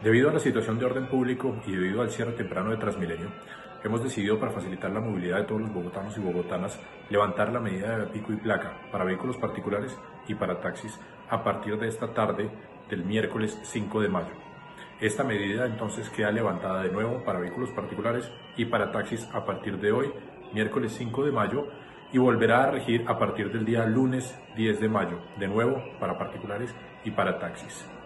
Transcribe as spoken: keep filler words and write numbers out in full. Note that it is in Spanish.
Debido a la situación de orden público y debido al cierre temprano de Transmilenio, hemos decidido, para facilitar la movilidad de todos los bogotanos y bogotanas, levantar la medida de pico y placa para vehículos particulares y para taxis a partir de esta tarde del miércoles cinco de mayo. Esta medida entonces queda levantada de nuevo para vehículos particulares y para taxis a partir de hoy, miércoles cinco de mayo, y volverá a regir a partir del día lunes diez de mayo, de nuevo para particulares y para taxis.